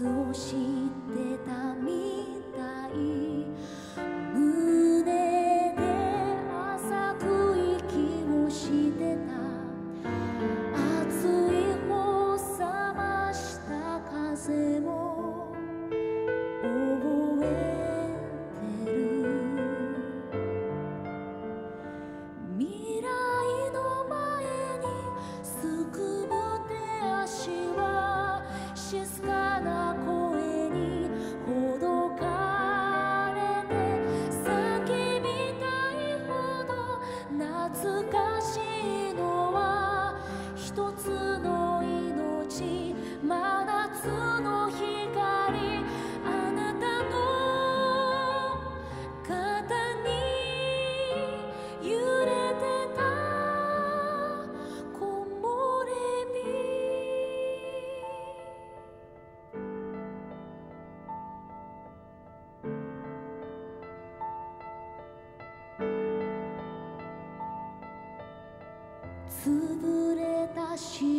を知ってたみたい。胸で浅く息をしてた。熱い方冷ました風も覚えてる。未来の前にすくむ手足は静かな声にほどかれて、叫びたいほど懐かしいのは一つの命、真夏の光、あなたの肩に揺れてた木漏れ日。潰れたし